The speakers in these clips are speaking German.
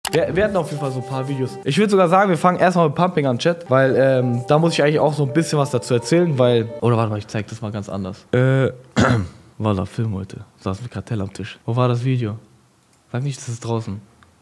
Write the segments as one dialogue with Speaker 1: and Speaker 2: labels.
Speaker 1: Wir hatten auf jeden Fall so ein paar Videos. Ich würde sogar sagen, wir fangen erstmal mit Pumping an, Chat, weil da muss ich eigentlich auch so ein bisschen was dazu erzählen, weil... Oder warte mal, ich zeig das mal ganz anders. Wallah, Film heute. Saß mit Kartell am Tisch. Wo war das Video? Sag nicht, das ist draußen.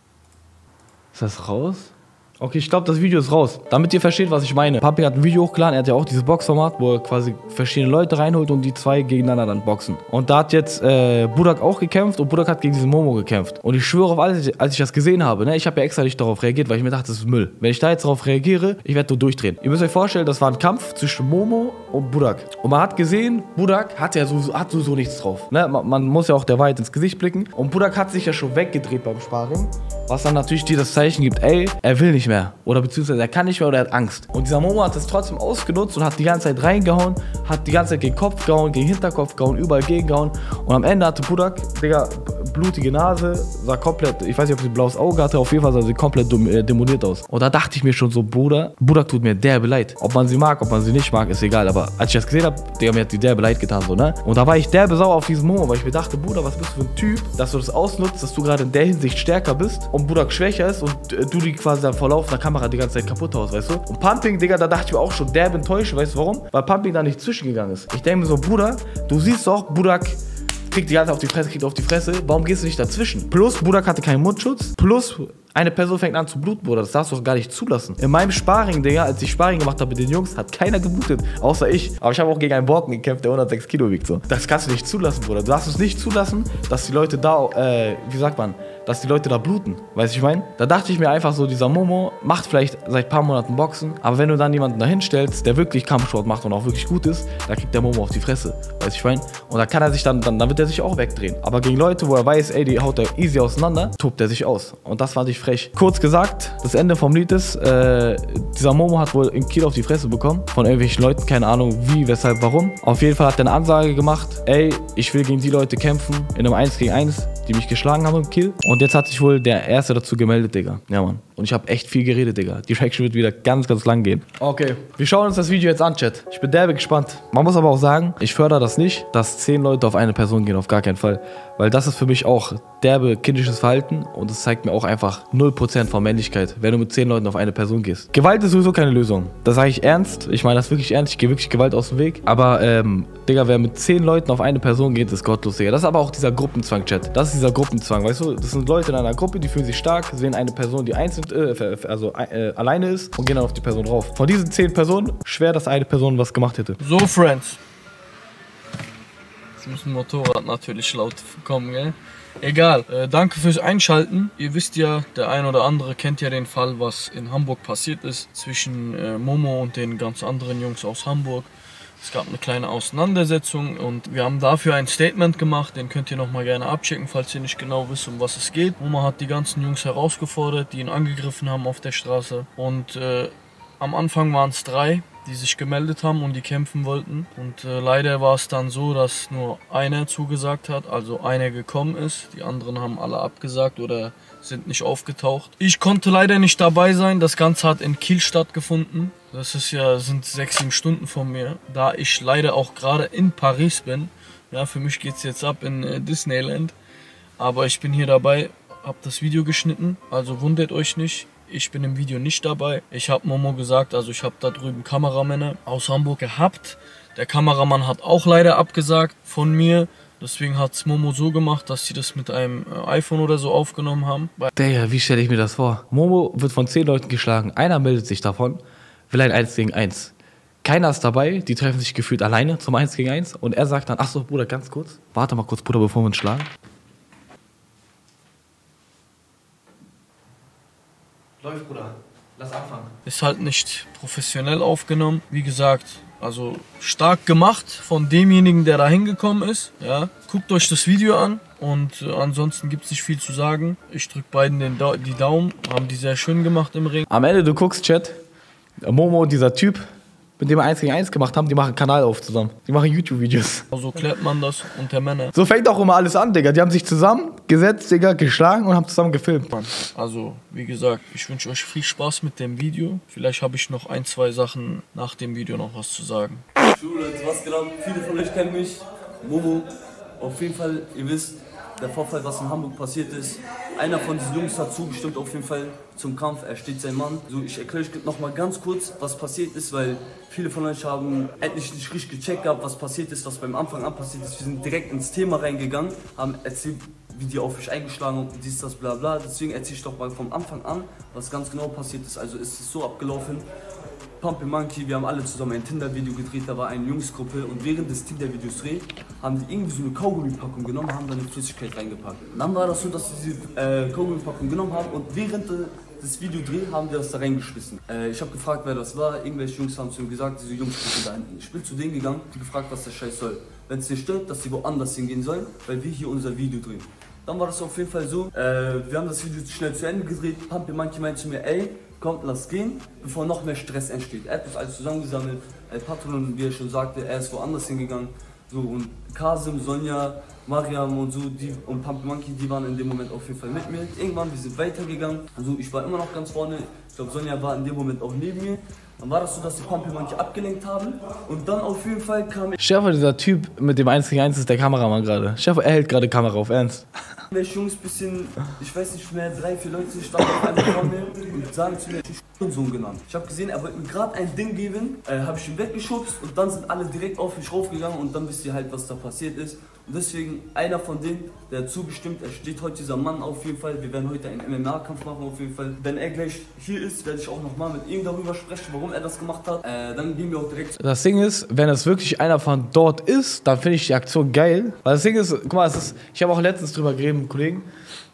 Speaker 1: Ist das raus? Okay, ich glaube, das Video ist raus. Damit ihr versteht, was ich meine. Pumping hat ein Video hochgeladen, er hat ja auch dieses Boxformat, wo er quasi verschiedene Leute reinholt und die zwei gegeneinander dann boxen. Und da hat jetzt Budak auch gekämpft und Budak hat gegen diesen Momo gekämpft. Und ich schwöre auf alles, als ich das gesehen habe, ne, ich habe ja extra nicht darauf reagiert, weil ich mir dachte, das ist Müll. Wenn ich da jetzt darauf reagiere, ich werde nur durchdrehen. Ihr müsst euch vorstellen, das war ein Kampf zwischen Momo und Budak. Und man hat gesehen, Budak hat ja sowieso nichts drauf. Ne? Man muss ja auch der Wahrheit ins Gesicht blicken. Und Budak hat sich ja schon weggedreht beim Sparring. Was dann natürlich dir das Zeichen gibt, ey, er will nicht mehr. Oder beziehungsweise er kann nicht mehr oder er hat Angst. Und dieser Momo hat das trotzdem ausgenutzt und hat die ganze Zeit reingehauen, hat die ganze Zeit gegen Kopf gehauen, gegen Hinterkopf gehauen, überall gegengehauen. Und am Ende hatte Budak, Digga, blutige Nase, sah komplett, ich weiß nicht, ob sie ein blaues Auge hatte, auf jeden Fall sah sie komplett demoliert aus. Und da dachte ich mir schon so, Budak tut mir derbe leid. Ob man sie mag, ob man sie nicht mag, ist egal. Aber als ich das gesehen habe, Digga, mir hat die derbe leid getan, so, ne? Und da war ich derbe sauer auf diesen Momo, weil ich mir dachte, Bruder, was bist du für ein Typ, dass du das ausnutzt, dass du gerade in der Hinsicht stärker bist und Budak schwächer ist und du die quasi dann vor laufender Kamera die ganze Zeit kaputt haust, weißt du? Und Pumping, Digga, da dachte ich mir auch schon derbe enttäuscht, weißt du warum? Weil Pumping da nicht zwischengegangen ist. Ich denke mir so, Bruder, du siehst doch, Budak kriegt die ganze Zeit auf die Fresse, warum gehst du nicht dazwischen? Plus, Budak hatte keinen Mundschutz, plus, eine Person fängt an zu bluten, Bruder, das darfst du doch gar nicht zulassen. In meinem Sparring, Digga, als ich Sparring gemacht habe mit den Jungs, hat keiner geblutet, außer ich. Aber ich habe auch gegen einen Borken gekämpft, der 106 Kilo wiegt, so. Das kannst du nicht zulassen, Bruder. Du darfst es nicht zulassen, dass die Leute da, wie sagt man, dass die Leute da bluten, weißt du, ich meine? Da dachte ich mir einfach so, dieser Momo macht vielleicht seit ein paar Monaten Boxen, aber wenn du dann jemanden da hinstellst, der wirklich Kampfsport macht und auch wirklich gut ist, dann kriegt der Momo auf die Fresse, weißt du, ich meine? Und da kann er sich dann wird er sich auch wegdrehen. Aber gegen Leute, wo er weiß, ey, die haut er easy auseinander, tobt er sich aus. Und das fand ich frech. Kurz gesagt, das Ende vom Lied ist, dieser Momo hat wohl in Kiel auf die Fresse bekommen, von irgendwelchen Leuten, keine Ahnung wie, weshalb, warum. Auf jeden Fall hat er eine Ansage gemacht, ey, ich will gegen die Leute kämpfen, in einem 1 gegen 1, die mich geschlagen haben im Kiel. Und jetzt hat sich wohl der Erste dazu gemeldet, Digga. Ja, Mann. Und ich habe echt viel geredet, Digga. Die Reaction wird wieder ganz, ganz lang gehen. Okay, wir schauen uns das Video jetzt an, Chat. Ich bin derbe gespannt. Man muss aber auch sagen, ich fördere das nicht, dass 10 Leute auf eine Person gehen, auf gar keinen Fall. Weil das ist für mich auch derbe kindisches Verhalten und es zeigt mir auch einfach 0% von Männlichkeit, wenn du mit 10 Leuten auf eine Person gehst. Gewalt ist sowieso keine Lösung. Das sage ich ernst. Ich meine das wirklich ernst. Ich gehe wirklich Gewalt aus dem Weg. Aber, Digga, wer mit 10 Leuten auf eine Person geht, ist gottlos, Digga. Das ist aber auch dieser Gruppenzwang, Chat. Das ist dieser Gruppenzwang, weißt du? Das sind Leute in einer Gruppe, die fühlen sich stark, sehen eine Person, die einzeln, alleine ist und gehen dann auf die Person drauf. Von diesen 10 Personen, schwer, dass eine Person was gemacht hätte.
Speaker 2: So, Friends. Jetzt muss ein Motorrad natürlich laut kommen, gell? Egal, danke fürs Einschalten. Ihr wisst ja, der ein oder andere kennt ja den Fall, was in Hamburg passiert ist zwischen Momo und den ganz anderen Jungs aus Hamburg. Es gab eine kleine Auseinandersetzung und wir haben dafür ein Statement gemacht, den könnt ihr nochmal gerne abchecken, falls ihr nicht genau wisst, um was es geht. Momo hat die ganzen Jungs herausgefordert, die ihn angegriffen haben auf der Straße und am Anfang waren es 3, die sich gemeldet haben und die kämpfen wollten. Und leider war es dann so, dass nur einer zugesagt hat, also einer gekommen ist. Die anderen haben alle abgesagt oder sind nicht aufgetaucht. Ich konnte leider nicht dabei sein. Das Ganze hat in Kiel stattgefunden. Das sind 6-7 Stunden von mir, da ich leider auch gerade in Paris bin. Ja, für mich geht es jetzt ab in Disneyland. Aber ich bin hier dabei, habe das Video geschnitten, also wundert euch nicht. Ich bin im Video nicht dabei. Ich habe Momo gesagt, also ich habe da drüben Kameramänner aus Hamburg gehabt. Der Kameramann hat auch leider abgesagt von mir. Deswegen hat es Momo so gemacht, dass sie das mit einem iPhone oder so aufgenommen haben.
Speaker 1: Digga, wie stelle ich mir das vor? Momo wird von 10 Leuten geschlagen. Einer meldet sich davon, will ein 1 gegen 1. Keiner ist dabei, die treffen sich gefühlt alleine zum 1 gegen 1. Und er sagt dann, ach so, Bruder, ganz kurz. Warte mal kurz, Bruder, bevor wir uns schlagen. Läuft, Bruder. Lass anfangen.
Speaker 2: Ist halt nicht professionell aufgenommen. Wie gesagt, also stark gemacht von demjenigen, der da hingekommen ist. Ja. Guckt euch das Video an und ansonsten gibt es nicht viel zu sagen. Ich drücke beiden die Daumen. Haben die sehr schön gemacht im Ring.
Speaker 1: Am Ende, du guckst, Chat, Momo, dieser Typ, mit dem wir 1 gegen 1 gemacht haben, die machen einen Kanal auf zusammen. Die machen YouTube-Videos.
Speaker 2: So klärt man das unter Männern.
Speaker 1: So fängt auch immer alles an, Digga. Die haben sich zusammengesetzt, Digga, geschlagen und haben zusammen gefilmt.
Speaker 2: Also, wie gesagt, ich wünsche euch viel Spaß mit dem Video. Vielleicht habe ich noch 1, 2 Sachen nach dem Video noch was zu sagen.
Speaker 3: Schule, was genau? Viele von euch kennen mich. Momo. Auf jeden Fall, ihr wisst, der Vorfall, was in Hamburg passiert ist. Einer von diesen Jungs hat zugestimmt auf jeden Fall zum Kampf, er steht sein Mann. So, ich erkläre euch noch mal ganz kurz, was passiert ist, weil viele von euch haben endlich nicht richtig gecheckt gehabt, was passiert ist, was beim Anfang an passiert ist. Wir sind direkt ins Thema reingegangen, haben erzählt, wie die auf mich eingeschlagen haben, dies, das, bla bla. Deswegen erzähle ich doch mal vom Anfang an, was ganz genau passiert ist. Also ist es so abgelaufen. Pumping Monkey, wir haben alle zusammen ein Tinder-Video gedreht, da war eine Jungsgruppe und während des Tinder-Videos drehen, haben die irgendwie so eine Kaugummi-Packung genommen, haben da eine Flüssigkeit reingepackt. Und dann war das so, dass sie diese Kaugummi-Packung genommen haben und während des Videodrehs haben die das da reingeschmissen. Ich habe gefragt, wer das war, irgendwelche Jungs haben zu ihm gesagt, diese Jungs sind da hinten. Ich bin zu denen gegangen, die gefragt, was der Scheiß soll. Wenn es dir stört, dass sie woanders hingehen sollen, weil wir hier unser Video drehen. Dann war das auf jeden Fall so, wir haben das Video schnell zu Ende gedreht, Pumping Monkey meinte zu mir, ey, kommt, lass gehen, bevor noch mehr Stress entsteht. Er hat das alles zusammengesammelt, El Patron, wie er schon sagte, er ist woanders hingegangen. So, und Kasim, Sonja, Mariam und so, die und Pumping Monkey, die waren in dem Moment auf jeden Fall mit mir. Irgendwann, wir sind weitergegangen, also ich war immer noch ganz vorne, ich glaube Sonja war in dem Moment auch neben mir. Dann war das so, dass die Pumping Monkey abgelenkt haben und dann auf jeden Fall kam
Speaker 1: Stefan, dieser Typ mit dem 1 gegen 1 ist der Kameramann gerade. Stefan, er hält gerade Kamera auf, ernst.
Speaker 3: welche Jungs bisschen, ich weiß nicht mehr, 3, 4 Leute standen auf einmal vor mir und sagen zu mir, ich bin Sohn genannt. Ich habe gesehen, er wollte mir gerade ein Ding geben, habe ich ihn weggeschubst und dann sind alle direkt auf mich raufgegangen und dann wisst ihr halt, was da passiert ist. Und deswegen, einer von denen, der hat zugestimmt, er steht heute dieser Mann auf jeden Fall, wir werden heute einen MMA-Kampf machen auf jeden Fall. Wenn er gleich hier ist, werde ich auch nochmal mit ihm darüber sprechen, warum er das gemacht hat. Dann gehen wir auch direkt.
Speaker 1: Das Ding ist, wenn es wirklich einer von dort ist, dann finde ich die Aktion geil. Weil das Ding ist, guck mal, ich habe auch letztens drüber geredet mit Kollegen.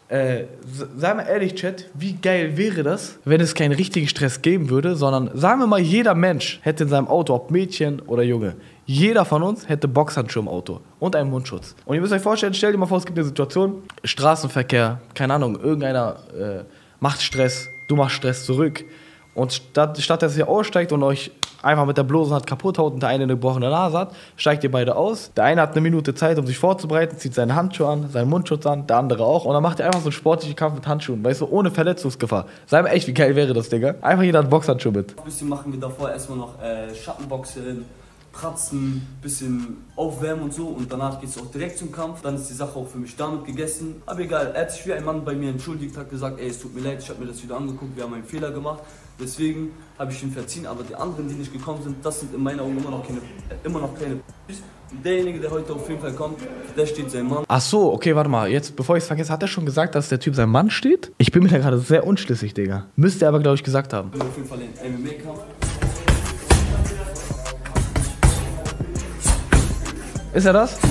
Speaker 1: Sei mal ehrlich, Chat, wie geil wäre das, wenn es keinen richtigen Stress geben würde, sondern sagen wir mal, jeder Mensch hätte in seinem Auto, ob Mädchen oder Junge, jeder von uns hätte Boxhandschuhe im Auto und einen Mundschutz. Und ihr müsst euch vorstellen, stellt dir mal vor, es gibt eine Situation, Straßenverkehr, keine Ahnung, irgendeiner macht Stress, du machst Stress zurück. Und statt dass ihr aussteigt und euch einfach mit der bloßen Hand kaputt haut und der eine eine gebrochene Nase hat, steigt ihr beide aus. Der eine hat eine Minute Zeit, um sich vorzubereiten, zieht seine Handschuhe an, seinen Mundschutz an, der andere auch. Und dann macht ihr einfach so einen sportlichen Kampf mit Handschuhen, weißt du, ohne Verletzungsgefahr. Sei mal echt, wie geil wäre das, Digga? Einfach jeder hat Boxhandschuhe mit.
Speaker 3: Ein bisschen machen wir davor erstmal noch Schattenboxen, Pratzen, bisschen aufwärmen und so und danach geht es auch direkt zum Kampf. Dann ist die Sache auch für mich damit gegessen. Aber egal, er hat sich wie ein Mann bei mir entschuldigt, hat gesagt, ey, es tut mir leid, ich habe mir das wieder angeguckt, wir haben einen Fehler gemacht. Deswegen habe ich ihn verziehen, aber die anderen, die nicht gekommen sind, das sind in meinen Augen immer noch keine Und derjenige, der heute auf jeden Fall kommt, der steht sein Mann.
Speaker 1: Ach so, okay, warte mal, jetzt, bevor ich es vergesse, hat er schon gesagt, dass der Typ sein Mann steht? Ich bin mir da gerade sehr unschlüssig, Digga. Müsste er aber, glaube ich, gesagt haben.
Speaker 3: Auf jeden Fall ein MMA-Kampf.
Speaker 1: Ist er das?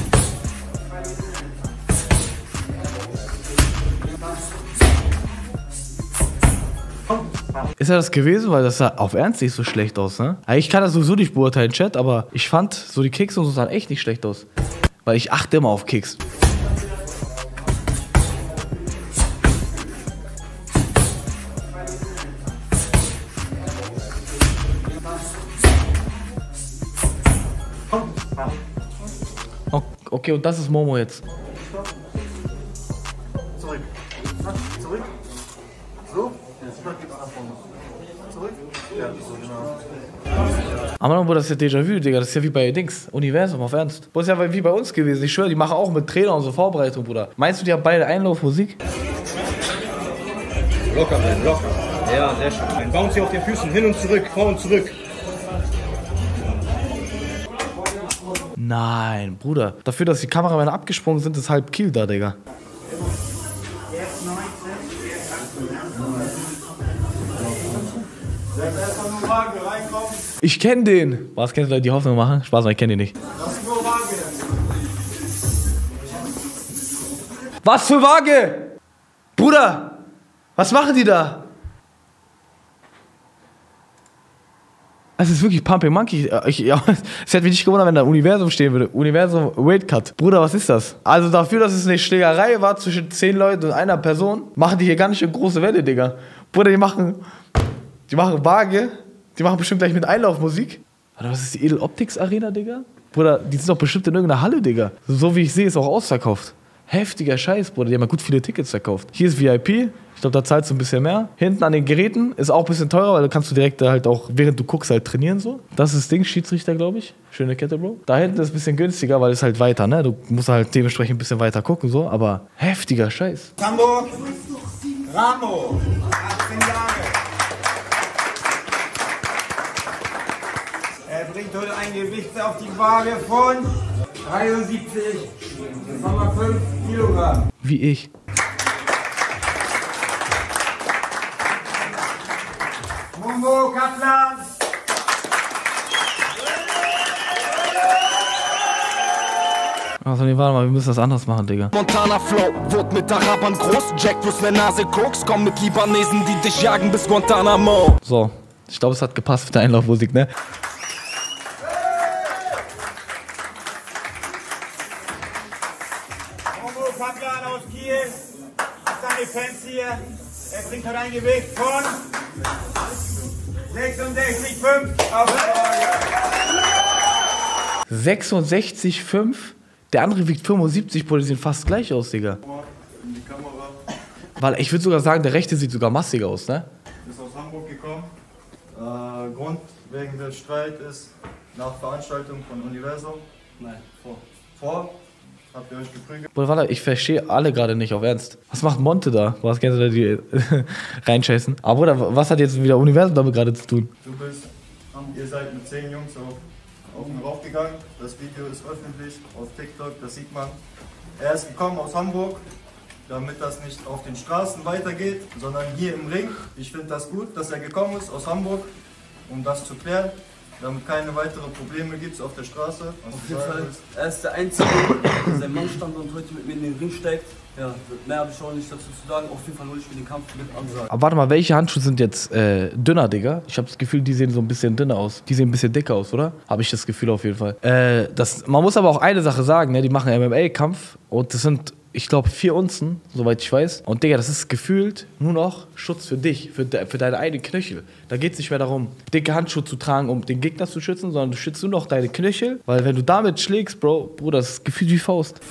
Speaker 1: Ist er das gewesen? Weil das sah auf Ernst nicht so schlecht aus, ne? Ich kann das sowieso nicht beurteilen, Chat, aber ich fand so die Kicks und so sahen echt nicht schlecht aus. Weil ich achte immer auf Kicks. Okay, und das ist Momo jetzt.
Speaker 4: Zurück. Zurück. So? Jetzt gibt's nach vorne. Zurück. Ja, so genau.
Speaker 1: Aber Bruder, das ist ja Déjà-vu, Digga. Das ist ja wie bei Dings. Universum, auf Ernst. Das ist ja wie bei uns gewesen. Ich schwöre, die machen auch mit Trainer und so Vorbereitung, Bruder. Meinst du, die haben beide Einlaufmusik?
Speaker 4: Locker bleiben, locker. Ja, sehr schön. Bounce hier auf den Füßen, hin und zurück, vor und zurück.
Speaker 1: Nein, Bruder. Dafür, dass die Kameramänner abgesprungen sind, ist halb Kiel da, Digga. Ich kenn den. Was, kennst du Leute, die Hoffnung machen? Spaß, ich kenn den nicht. Was für Waage? Bruder, was machen die da? Es ist wirklich Pumping Monkey. Es hätte mich nicht gewundert, wenn da Universum stehen würde. Universum Weight Cut. Bruder, was ist das? Also dafür, dass es eine Schlägerei war zwischen 10 Leuten und einer Person, machen die hier gar nicht eine große Welle, Digga. Bruder, die machen Waage. Die machen bestimmt gleich mit Einlaufmusik. Oder was ist die Edel Optics Arena, Digga? Bruder, die sind doch bestimmt in irgendeiner Halle, Digga. So wie ich sehe, ist auch ausverkauft. Heftiger Scheiß, Bruder. Die haben ja gut viele Tickets verkauft. Hier ist VIP. Ich glaube, da zahlst du ein bisschen mehr. Hinten an den Geräten ist auch ein bisschen teurer, weil da kannst du direkt halt auch, während du guckst, halt trainieren so. Das ist das Ding, Schiedsrichter, glaube ich. Schöne Kette, Bro. Da hinten ist es ein bisschen günstiger, weil es halt weiter, ne? Du musst halt dementsprechend ein bisschen weiter gucken, so. Aber heftiger Scheiß.
Speaker 5: Hamburg, Ramo, 18 Jahre. Er bringt heute ein Gewicht auf die Waage von 73,5 Kilogramm.
Speaker 1: Wie ich.
Speaker 5: Mumbo Kaplan.
Speaker 1: Also, nee, warte mal, wir müssen das anders machen, Digga.
Speaker 6: Montana Flow, wurde mit Arabern groß. Jack plus ne Nase Koks, komm mit Libanesen, die dich jagen bis Guantanamo.
Speaker 1: So, ich glaube, es hat gepasst mit der Einlaufmusik, ne?
Speaker 5: Mumbo Kaplan aus Kiel. Seine Fans hier. Er bringt heute ein Gewicht von 66,5 auf die Waage.
Speaker 1: 66,5. Der andere wiegt 75, Bruder, die sehen fast gleich aus, Digga.
Speaker 7: In die Kamera.
Speaker 1: Weil ich würde sogar sagen, der rechte sieht sogar massiger aus, ne?
Speaker 7: Ist aus Hamburg gekommen. Grund wegen des Streit ist nach Veranstaltung von Universum.
Speaker 3: Nein, vor.
Speaker 7: Vor habt ihr euch geprügelt.
Speaker 1: Bruder, warte, ich verstehe alle gerade nicht, auf Ernst. Was macht Monte da? Was kannst du da die reinscheißen? Aber Bruder, was hat jetzt wieder Universum damit gerade zu tun?
Speaker 7: Ihr seid mit 10 Jungs auf ihn raufgegangen. Das Video ist öffentlich auf TikTok, das sieht man. Er ist gekommen aus Hamburg, damit das nicht auf den Straßen weitergeht, sondern hier im Ring. Ich finde das gut, dass er gekommen ist aus Hamburg, um das zu klären, damit keine weiteren Probleme gibt auf der Straße.
Speaker 3: Auf jeden Fall, er ist der Einzige, der sein Mann stand und heute mit mir in den Ring steigt. Ja, mehr habe ich auch nicht dazu zu sagen. Auf jeden Fall hole ich mir den Kampf mit Ansage.
Speaker 1: Aber warte mal, welche Handschuhe sind jetzt dünner, Digga? Ich habe das Gefühl, die sehen so ein bisschen dünner aus. Die sehen ein bisschen dicker aus, oder? Habe ich das Gefühl auf jeden Fall. Man muss aber auch eine Sache sagen, ne? Die machen MMA-Kampf und das sind, ich glaube, 4 Unzen, soweit ich weiß. Und Digga, das ist gefühlt nur noch Schutz für dich, für deine eigenen Knöchel. Da geht es nicht mehr darum, dicke Handschuhe zu tragen, um den Gegner zu schützen, sondern du schützt nur noch deine Knöchel, weil wenn du damit schlägst, Bruder, das ist gefühlt wie Faust.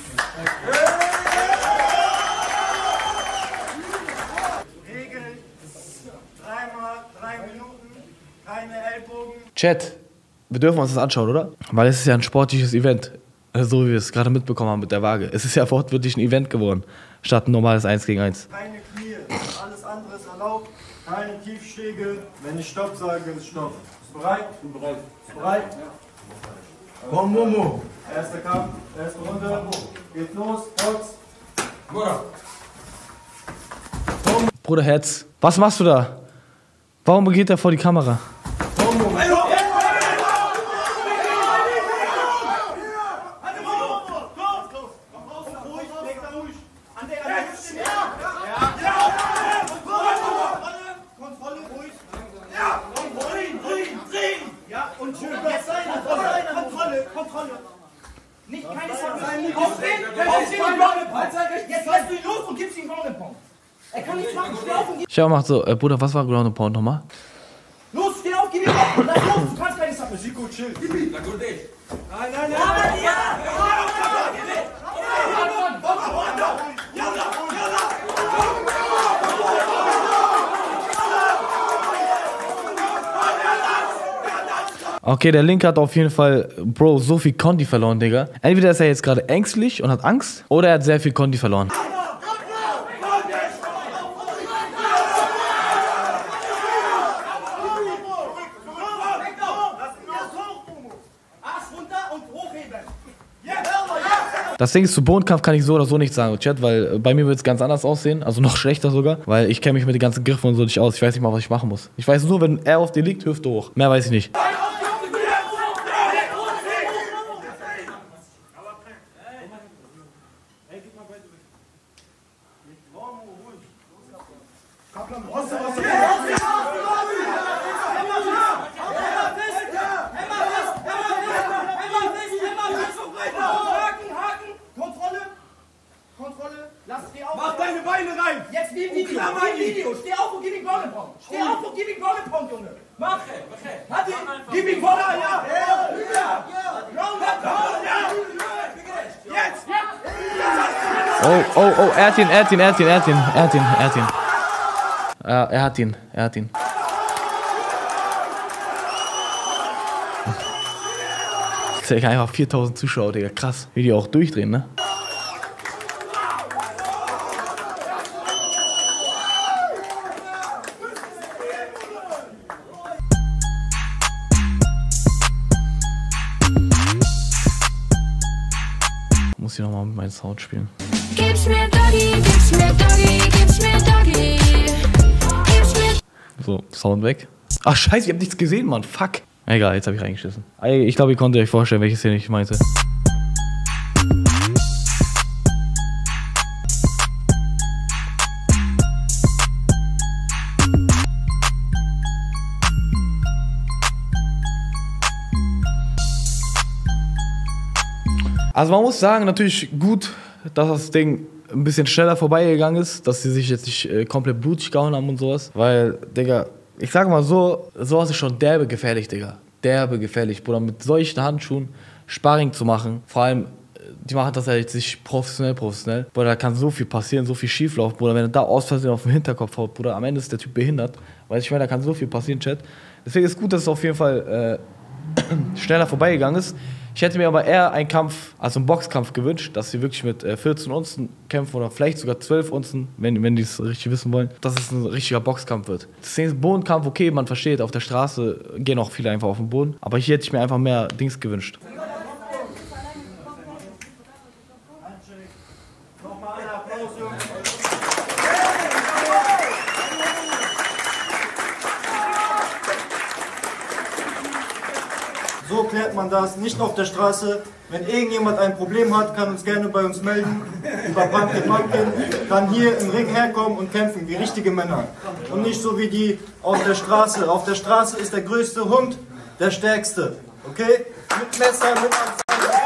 Speaker 5: Regel 3 mal 3 Minuten, keine Ellbogen.
Speaker 1: Chat, wir dürfen uns das anschauen, oder? Weil es ist ja ein sportliches Event. So wie wir es gerade mitbekommen haben mit der Waage. Es ist ja wortwörtlich ein Event geworden, statt ein normales 1 gegen 1.
Speaker 7: Keine Knie, alles andere ist erlaubt. Keine Tiefschläge. Wenn ich Stopp sage, ist Stopp. Bist du bereit? Ich bin bereit. Bist du bereit? Komm, Momo. Erster Kampf, erste Runde. Geht los, Box.
Speaker 1: Bruder Herz, was machst du da? Warum geht er vor die Kamera?
Speaker 5: Kontrolle. Nicht keine Sache. Auf den jetzt lässt du ihn los und gibst ihm Ground and Pound. Er kann nichts machen, steh auf und gib.
Speaker 1: Ich habe gemacht so, Bruder, was war Ground and Pound nochmal?
Speaker 5: Los, steh auf, gib ihm Ground. Lass los, du kannst keine Sache. Chico, chill. Gib ihm. Na gut, dich. Nein.
Speaker 1: Okay, der Linke hat auf jeden Fall, Bro, so viel Condi verloren, Digga. Entweder ist er jetzt gerade ängstlich und hat Angst, oder er hat sehr viel Condi verloren. Das Ding ist, zu Bodenkampf kann ich so oder so nicht sagen, Chat, weil bei mir wird es ganz anders aussehen, also noch schlechter sogar, weil ich kenne mich mit den ganzen Griffen und so nicht aus. Ich weiß nicht mal, was ich machen muss. Ich weiß nur, wenn er auf dir liegt, Hüfte hoch. Mehr weiß ich nicht.
Speaker 5: Mach deine Beine rein! Jetzt wie im Video! Steh auf und gib ihm Ground and Pound! Steh auf und gib ihm Ground and Pound, Junge! Mach! Hat ihn! Gib ihm Voller, ja! Ground and Pound, ja! Jetzt!
Speaker 1: Oh, er hat ihn. Ja, er hat ihn. Digga, einfach 4000 Zuschauer, Digga, krass. Wie die auch durchdrehen, ne? Muss ich nochmal mit meinem Sound spielen.
Speaker 8: Gib's mir Doggy, gib's mir Doggy, gib's mir Doggy. Gib's mir.
Speaker 1: So, Sound weg. Ach scheiße, ich hab nichts gesehen, Mann. Fuck. Egal, jetzt hab ich reingeschissen. Ich glaube, ihr konntet euch vorstellen, welche Szene ich meinte. Also man muss sagen, natürlich gut, dass das Ding ein bisschen schneller vorbeigegangen ist, dass sie sich jetzt nicht komplett blutig gehauen haben und sowas. Weil, Digga, ich sag mal so, sowas ist schon derbe gefährlich, Digga. Derbe gefährlich, Bruder, mit solchen Handschuhen Sparring zu machen. Vor allem, die machen das ja jetzt nicht professionell. Bruder, da kann so viel passieren, so viel schieflaufen, Bruder. Wenn er da aus Versehen auf den Hinterkopf haut, Bruder, am Ende ist der Typ behindert. Weil ich meine, da kann so viel passieren, Chat. Deswegen ist gut, dass es auf jeden Fall schneller vorbeigegangen ist. Ich hätte mir aber eher einen Kampf, also einen Boxkampf gewünscht, dass sie wirklich mit 14 Unzen kämpfen oder vielleicht sogar 12 Unzen, wenn die es richtig wissen wollen, dass es ein richtiger Boxkampf wird. Deswegen ist ein Bodenkampf okay, man versteht, auf der Straße gehen auch viele einfach auf den Boden, aber hier hätte ich mir einfach mehr Dings gewünscht.
Speaker 7: So klärt man das, nicht auf der Straße. Wenn irgendjemand ein Problem hat, kann uns gerne bei uns melden. Über Pumpkin, kann hier im Ring herkommen und kämpfen wie richtige Männer. Und nicht so wie die auf der Straße. Auf der Straße ist der größte Hund der stärkste. Okay? Mit Messer, mit Anzeigen.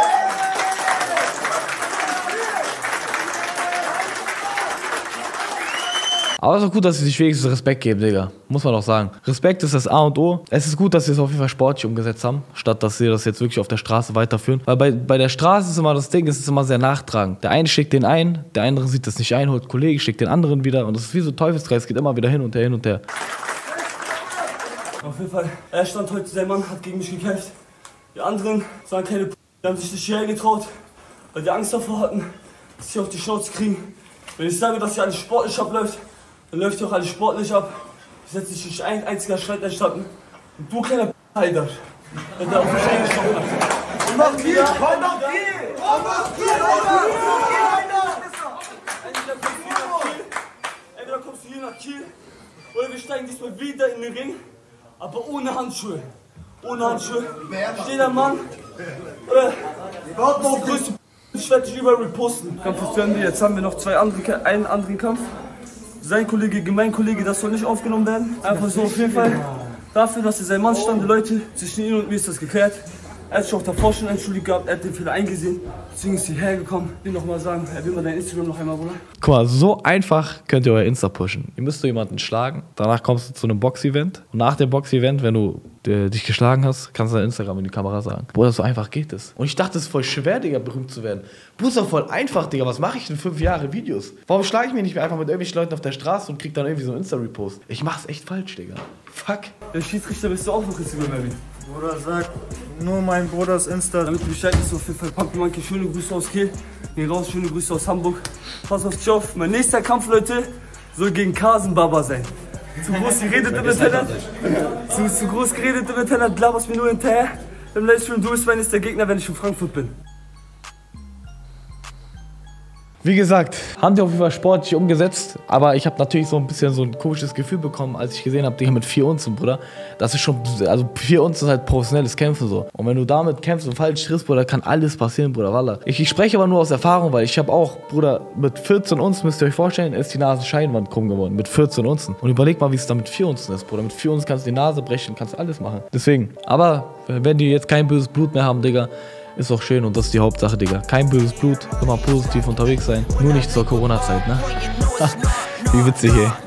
Speaker 1: Aber es ist auch gut, dass sie sich wenigstens Respekt geben, Digga. Muss man auch sagen. Respekt ist das A und O. Es ist gut, dass sie es auf jeden Fall sportlich umgesetzt haben, statt dass sie das jetzt wirklich auf der Straße weiterführen. Weil bei der Straße ist immer das Ding, es ist immer sehr nachtragend. Der eine schickt den ein, der andere sieht das nicht ein, holt Kollege, schickt den anderen wieder. Und das ist wie so ein Teufelskreis, es geht immer wieder hin und her, hin und her.
Speaker 3: Auf jeden Fall, er stand heute, der Mann hat gegen mich gekämpft. Die anderen sagen keine P***, die haben sich nicht hierher getraut, weil die Angst davor hatten, dass sie auf die Schnauze kriegen. Wenn ich sage, dass hier alles sportlich abläuft, dann läuft hier auch alles sportlich ab. Ich setze dich nicht ein einziger Schritt erstatten. Und du, kleiner P***, wenn der auf mich eingestochen hat. Und mach viel! Entweder kommst du hier nach Kiel, oder wir steigen diesmal wieder in den Ring, aber ohne Handschuhe. Ohne Handschuhe. Steht ein Mann. Ich werde dich überall reposten. Kampf ist zu Ende. Jetzt haben wir noch einen anderen Kampf. Sein Kollege, mein Kollege, das soll nicht aufgenommen werden. Einfach so auf jeden Fall dafür, dass er sein Mann stand. Leute, zwischen ihm und mir ist das geklärt. Er hat sich auch davor schon entschuldigt gehabt, er hat den Fehler eingesehen. Deswegen ist hierher gekommen. Ich will noch mal sagen, er will mal dein Instagram noch einmal, Bruder.
Speaker 1: Guck mal, so einfach könnt ihr euer Insta pushen. Ihr müsst so jemanden schlagen, danach kommst du zu einem Box-Event. Und nach dem Box-Event, wenn du dich geschlagen hast, kannst du dein Instagram in die Kamera sagen. Bruder, so einfach geht es. Und ich dachte, es ist voll schwer, Digga, berühmt zu werden. Bruder, ist doch voll einfach, Digga. Was mache ich in 5 Jahren Videos? Warum schlage ich mich nicht mehr einfach mit irgendwelchen Leuten auf der Straße und krieg dann irgendwie so einen Insta-Repost? Ich mach's echt falsch, Digga. Fuck.
Speaker 3: Der Schiedsrichter bist du auch noch Instagram, Baby.
Speaker 7: Bruder, sag nur mein Bruders Insta.
Speaker 3: Damit du Bescheid bist, auf jeden Fall Pumpkin Monkey. Schöne Grüße aus Kiel. Geh raus, schöne Grüße aus Hamburg. Pass auf dich auf. Mein nächster Kampf, Leute, soll gegen Kasen Baba sein. Zu groß geredet im Internet. Zu groß geredet im Internet. Laberst mir nur hinterher. Im Livestream, du bist mein nächster Gegner, wenn ich in Frankfurt bin.
Speaker 1: Wie gesagt, haben die auf jeden Fall sportlich umgesetzt, aber ich habe natürlich so ein bisschen so ein komisches Gefühl bekommen, als ich gesehen habe, Digga, mit 4 Unzen, Bruder. Das ist schon, also 4 Unzen ist halt professionelles Kämpfen so. Und wenn du damit kämpfst und falsch triffst, Bruder, kann alles passieren, Bruder, wallah. Ich spreche aber nur aus Erfahrung, weil ich habe auch, Bruder, mit 14 Unzen, müsst ihr euch vorstellen, ist die Nasenscheidenwand krumm geworden, mit 14 Unzen. Und überleg mal, wie es da mit 4 Unzen ist, Bruder. Mit 4 Unzen kannst du die Nase brechen, kannst alles machen. Deswegen, aber wenn die jetzt kein böses Blut mehr haben, Digga, ist auch schön und das ist die Hauptsache, Digga. Kein böses Blut, immer positiv unterwegs sein. Nur nicht zur Corona-Zeit, ne? Wie witzig, ey.